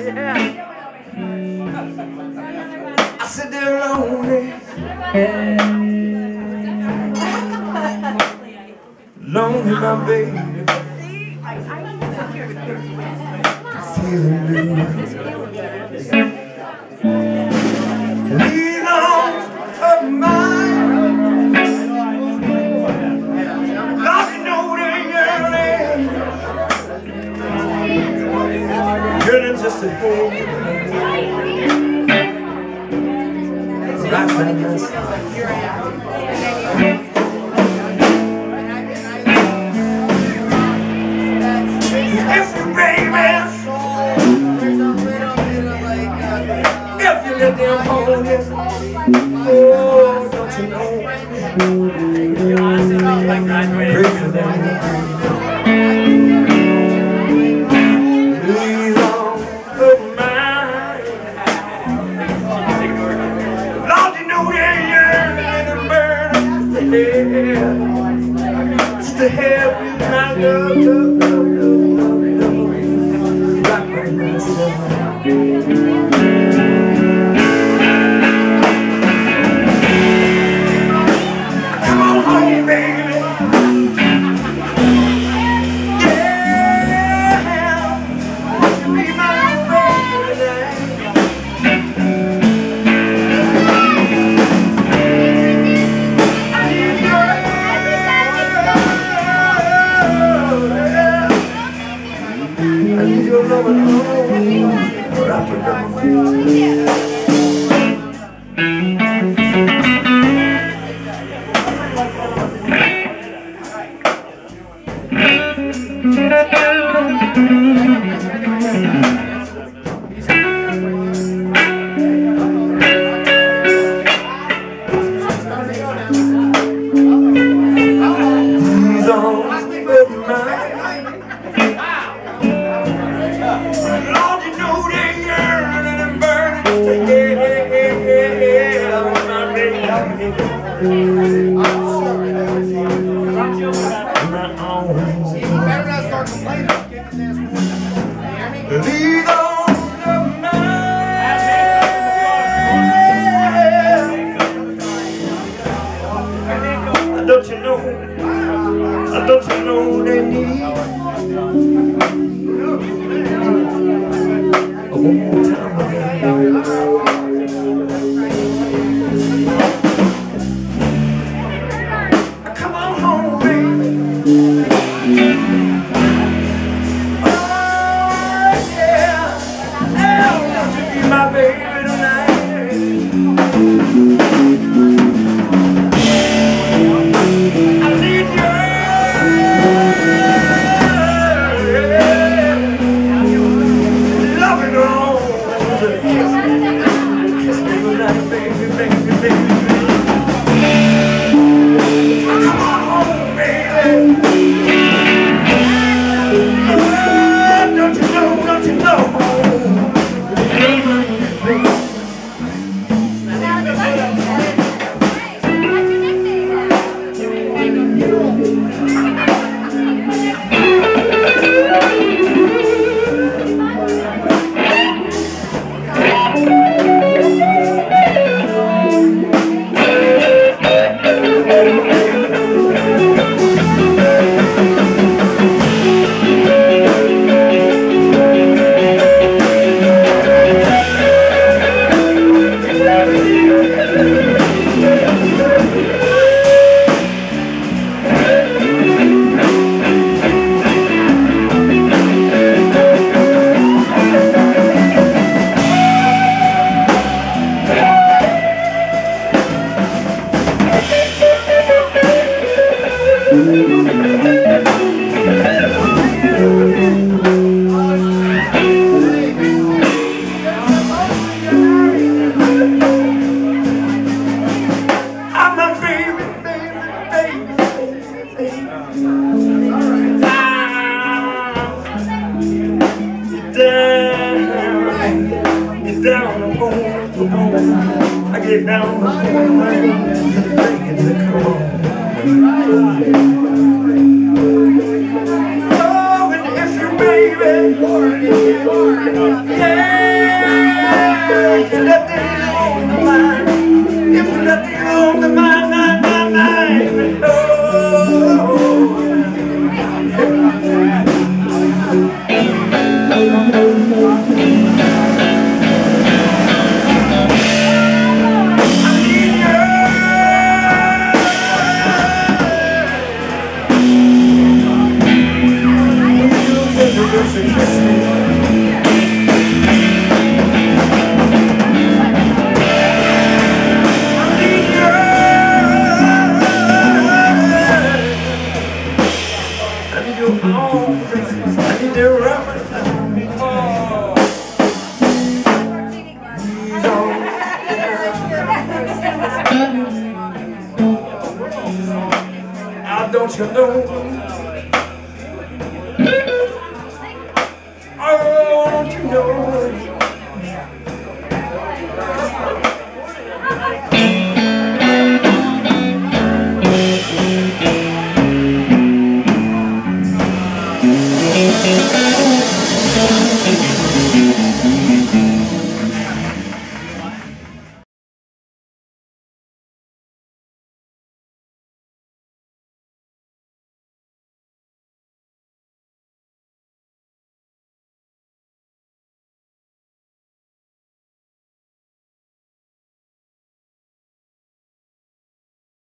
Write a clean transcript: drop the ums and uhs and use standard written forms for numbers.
I said they're lonely, lonely, my baby, feeling blue. Lean on of mine, Lord, you know they're yearning, yearning just to hold you. Right by my side. If you, baby, if you let them hold you, oh, don't you know? Pray for them. Please don't put mine. Lord, you know they're yearning and burning just to help you, my love, love, love, love, love, rock my myself. Come on home, baby. Yeah, won't you be my baby tonight? I need your I need your love and home, wrap it up my these arms of mine. Lord, you know they're yearning and burning just to help my baby. My arms. You better not start complaining. These arms of mine. Don't you know? Don't you know they need? One more time again. Come on home, baby. Oh, yeah. Now, won't you be my baby tonight? I need you. Kiss me goodnight, baby, baby, baby. Come on home, baby. Don't you know, don't you know? Down the pole, I get down the pole, come on. Oh, and if you baby, yeah. don't you know? Oh, don't you know?